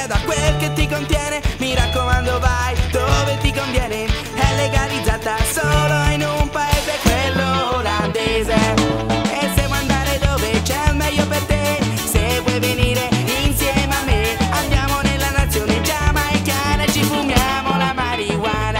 da quel che ti contiene. Mi raccomando, vai dove ti conviene. È legalizzata solo in un paese, quello olandese. E se vuoi andare dove c'è il meglio per te, se vuoi venire insieme a me, andiamo nella nazione giamaicana e ci fumiamo la marijuana.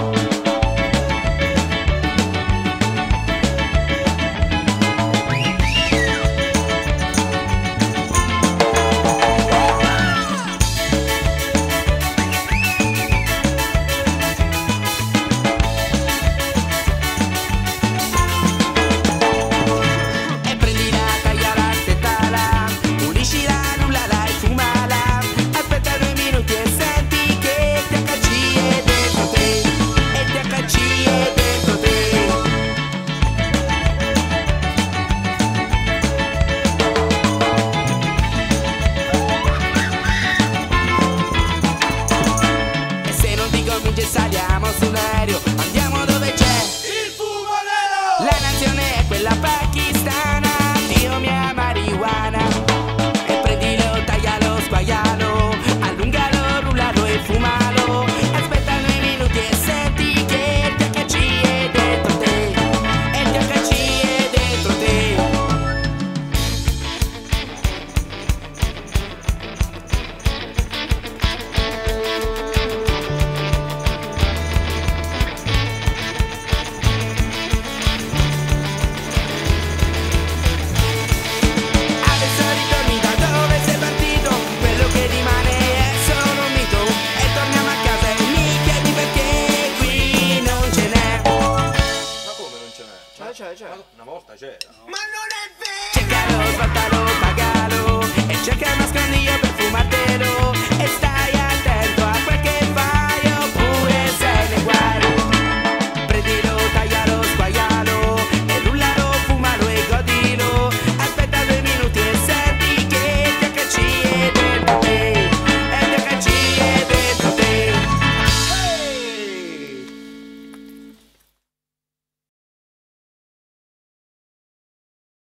Saliamo sull'aereo, andiamo dove c'è il fumo nero. La nazione è quella pakistana, Dio mia marijuana. E prendilo, taglialo, squaglialo, allungalo, rullalo e fumalo. Aspetta 2 minuti e senti che il THC è dentro te. E il THC è dentro te. C'è. Una volta c'era. Ma non è vero! Cercalo, svoltalo, pagalo e cerca il nascondiglio per